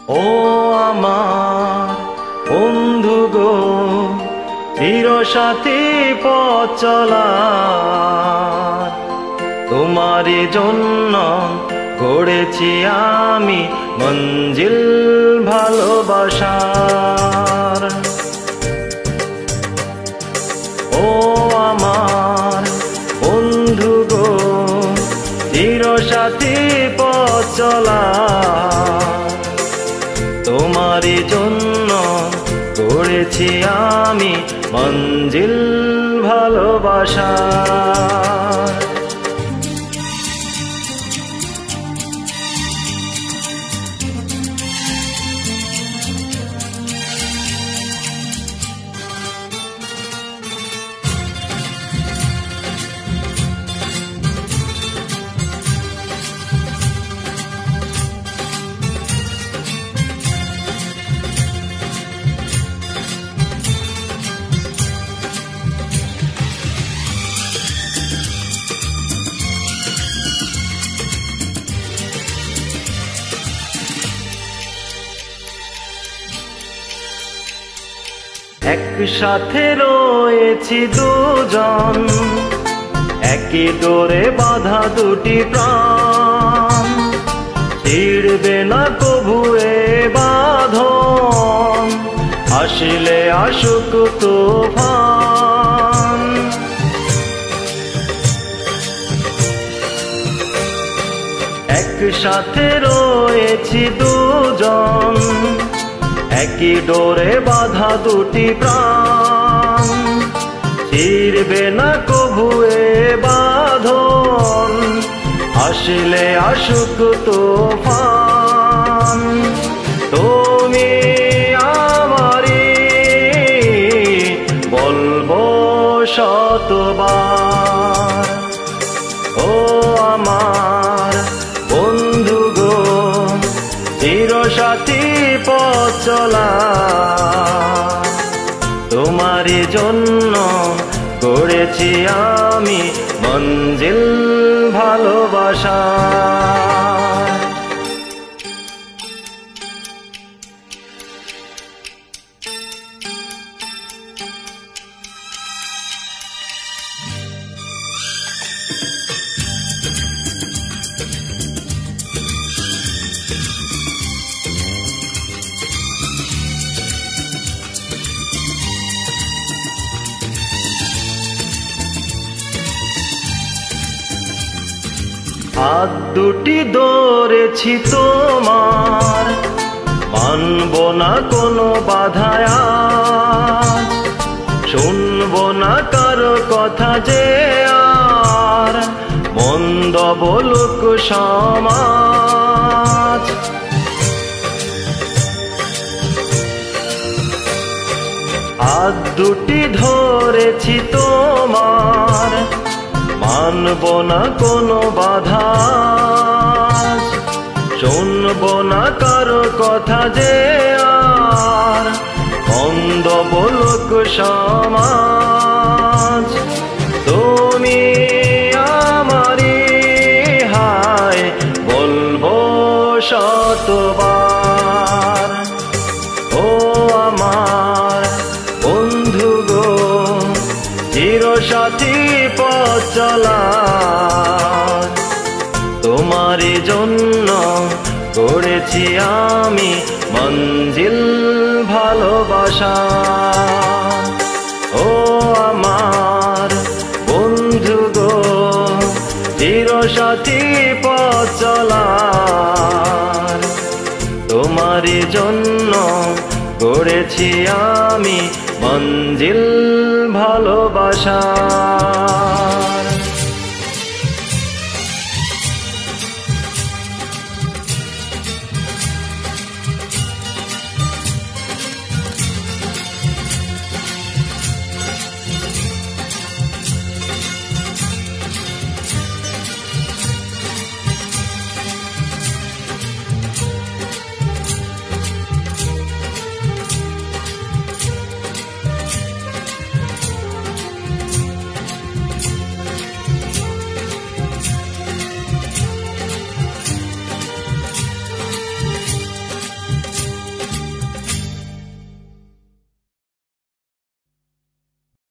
ও আমার বন্ধু গো, চিরসাথী পথ চলা, তোমারই জন্য গড়েছি আমি মঞ্জিল ভালোবাসার। ও আমার বন্ধু গো, চিরসাথী পথ চলা, তোমারই জন্য গড়েছি আমি মঞ্জিল ভালোবাসার। একসাথে রয়েছি দুজন, একই ডোরে বাঁধা দুটি প্রাণ, ছিড়বে না কভু এ বাঁধন, আসলে আসুক তুফান। একসাথে রয়েছি দুজন, একই ডোরে বাঁধা দুটি প্রাণ, ছিড়বে না কভু এ বাঁধন, আসলে আসুক তুফান। তুমি আমারি বলবো শতবার, ও আমার বন্ধু গো, চিরসাথী পথ চলা, তোমারই জন্য গড়েছি আমি মঞ্জিল ভালোবাসা। হাত দুটি ধরেছি তোমার, মানব না কোনো বাধায় আজ, শুনব না কারো কথা যে আর মন্দ বলুক সমাজ। হাত দুটি ধরেছি তোমার, মানব না কোনো বাধা, শুনব না কারো কথা যে আর মন্দ বলুক সমাজ। তুমি আমারি হায় বলবো শতবার, ও আমার বন্ধু গো, চিরসাথী পথ চলা, তোমারই জন্য গড়েছি আমি মঞ্জিল ভালোবাসা। ও আমার বন্ধু গো, চিরসাথী পথ চলা, তোমারই জন্য গড়েছি আমি মঞ্জিল ভালোবাসা।